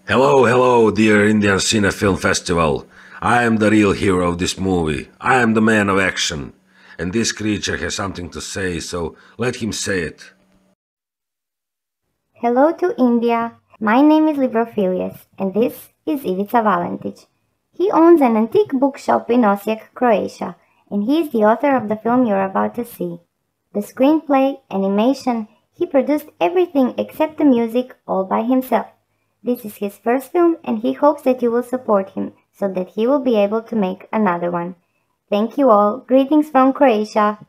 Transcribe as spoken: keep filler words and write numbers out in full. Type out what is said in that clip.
Hello, hello, dear Indian Cine Film Festival. I am the real hero of this movie. I am the man of action. And this creature has something to say, so let him say it. Hello to India. My name is Librophilius, and this is Ivica Valentić. He owns an antique bookshop in Osijek, Croatia, and he is the author of the film you're about to see. The screenplay, animation, he produced everything except the music all by himself. This is his first film, and he hopes that you will support him so that he will be able to make another one. Thank you all. Greetings from Croatia.